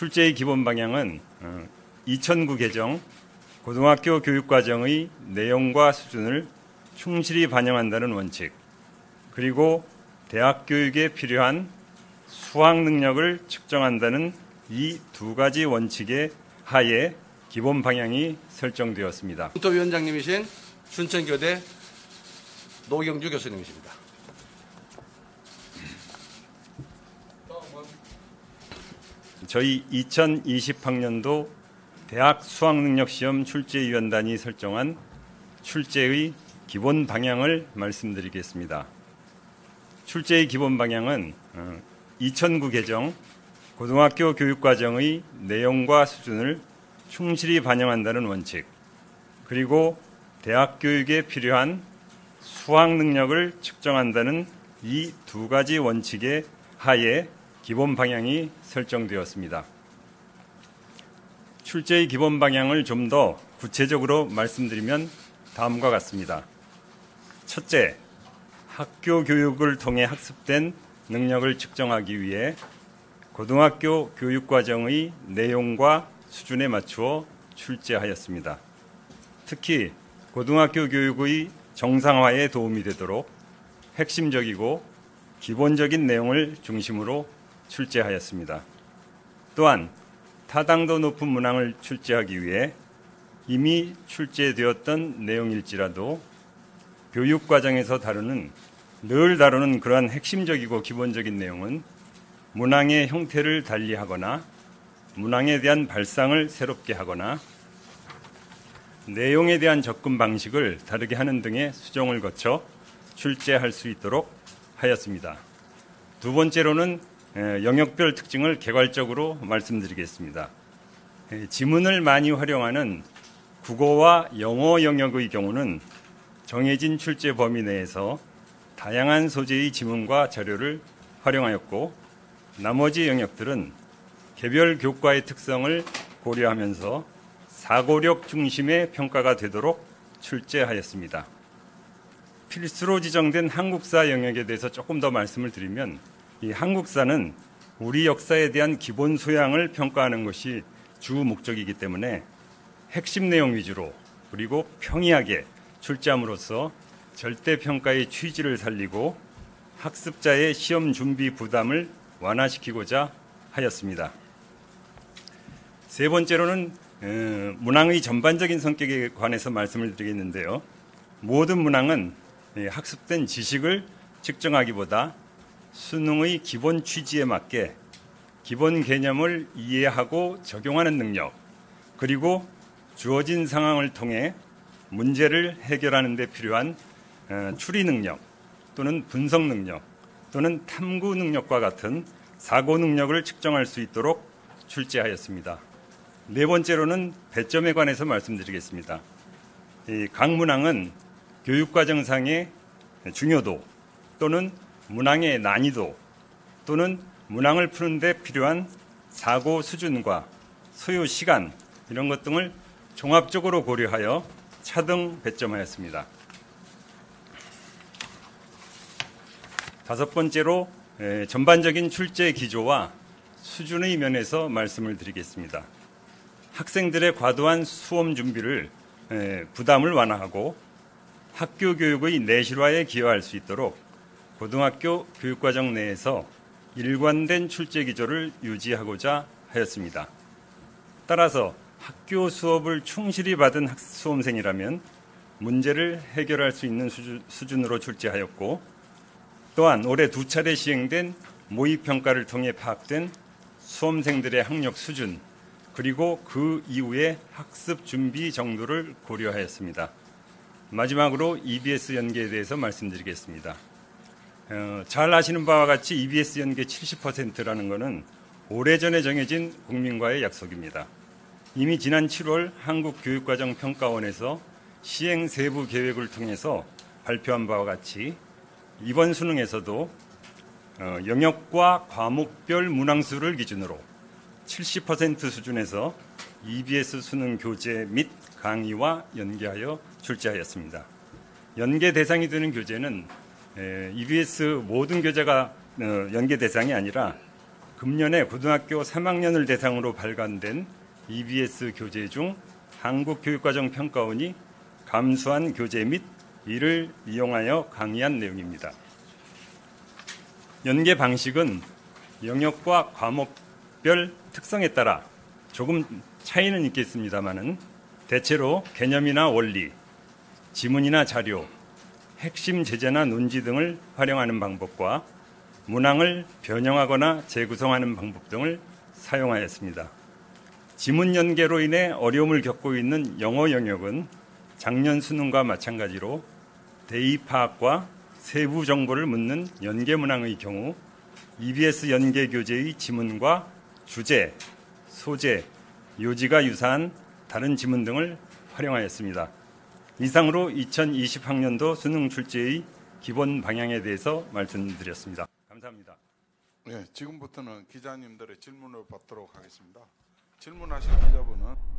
출제의 기본 방향은 2009 개정 고등학교 교육과정의 내용과 수준을 충실히 반영한다는 원칙, 그리고 대학 교육에 필요한 수학 능력을 측정한다는 이 두 가지 원칙의 하에 기본 방향이 설정되었습니다. 검토위원장님이신 순천교대 노경주 교수님이십니다. 저희 2020학년도 대학 수학능력시험 출제위원단이 설정한 출제의 기본 방향을 말씀드리겠습니다. 출제의 기본 방향은 2009 개정 고등학교 교육과정의 내용과 수준을 충실히 반영한다는 원칙, 그리고 대학 교육에 필요한 수학 능력을 측정한다는 이 두 가지 원칙의 하에 기본 방향이 설정되었습니다. 출제의 기본 방향을 좀 더 구체적으로 말씀드리면 다음과 같습니다. 첫째, 학교 교육을 통해 학습된 능력을 측정하기 위해 고등학교 교육과정의 내용과 수준에 맞추어 출제하였습니다. 특히 고등학교 교육의 정상화에 도움이 되도록 핵심적이고 기본적인 내용을 중심으로 출제하였습니다. 또한 타당도 높은 문항을 출제하기 위해 이미 출제되었던 내용일지라도 교육과정에서 늘 다루는 그러한 핵심적이고 기본적인 내용은 문항의 형태를 달리하거나 문항에 대한 발상을 새롭게 하거나 내용에 대한 접근 방식을 다르게 하는 등의 수정을 거쳐 출제할 수 있도록 하였습니다. 두 번째로는 영역별 특징을 개괄적으로 말씀드리겠습니다. 지문을 많이 활용하는 국어와 영어 영역의 경우는 정해진 출제 범위 내에서 다양한 소재의 지문과 자료를 활용하였고, 나머지 영역들은 개별 교과의 특성을 고려하면서 사고력 중심의 평가가 되도록 출제하였습니다. 필수로 지정된 한국사 영역에 대해서 조금 더 말씀을 드리면, 이 한국사는 우리 역사에 대한 기본 소양을 평가하는 것이 주 목적이기 때문에 핵심 내용 위주로 그리고 평이하게 출제함으로써 절대평가의 취지를 살리고 학습자의 시험 준비 부담을 완화시키고자 하였습니다. 세 번째로는 문항의 전반적인 성격에 관해서 말씀을 드리겠는데요. 모든 문항은 학습된 지식을 측정하기보다 수능의 기본 취지에 맞게 기본 개념을 이해하고 적용하는 능력, 그리고 주어진 상황을 통해 문제를 해결하는 데 필요한 추리 능력 또는 분석 능력 또는 탐구 능력과 같은 사고 능력을 측정할 수 있도록 출제하였습니다. 네 번째로는 배점에 관해서 말씀드리겠습니다. 각 문항은 교육과정상의 중요도 또는 문항의 난이도 또는 문항을 푸는 데 필요한 사고 수준과 소요 시간 이런 것 등을 종합적으로 고려하여 차등 배점하였습니다. 다섯 번째로 전반적인 출제 기조와 수준의 면에서 말씀을 드리겠습니다. 학생들의 과도한 수험 준비를 부담을 완화하고 학교 교육의 내실화에 기여할 수 있도록 고등학교 교육과정 내에서 일관된 출제 기조를 유지하고자 하였습니다. 따라서 학교 수업을 충실히 받은 수험생이라면 문제를 해결할 수 있는 수준으로 출제하였고, 또한 올해 2차례 시행된 모의평가를 통해 파악된 수험생들의 학력 수준, 그리고 그 이후의 학습 준비 정도를 고려하였습니다. 마지막으로 EBS 연계에 대해서 말씀드리겠습니다. 잘 아시는 바와 같이 EBS 연계 70%라는 것은 오래전에 정해진 국민과의 약속입니다. 이미 지난 7월 한국교육과정평가원에서 시행 세부 계획을 통해서 발표한 바와 같이 이번 수능에서도 영역과 과목별 문항수를 기준으로 70% 수준에서 EBS 수능 교재 및 강의와 연계하여 출제하였습니다. 연계 대상이 되는 교재는 EBS 모든 교재가 연계 대상이 아니라 금년에 고등학교 3학년을 대상으로 발간된 EBS 교재 중 한국교육과정 평가원이 감수한 교재 및 이를 이용하여 강의한 내용입니다. 연계 방식은 영역과 과목별 특성에 따라 조금 차이는 있겠습니다만은 대체로 개념이나 원리, 지문이나 자료, 핵심 제재나 논지 등을 활용하는 방법과 문항을 변형하거나 재구성하는 방법 등을 사용하였습니다. 지문 연계로 인해 어려움을 겪고 있는 영어 영역은 작년 수능과 마찬가지로 대의 파악과 세부 정보를 묻는 연계 문항의 경우 EBS 연계 교재의 지문과 주제, 소재, 요지가 유사한 다른 지문 등을 활용하였습니다. 이상으로 2020학년도 수능 출제의 기본 방향에 대해서 말씀드렸습니다. 감사합니다. 네, 지금부터는 기자님들의 질문을 받도록 하겠습니다. 질문하실 기자분은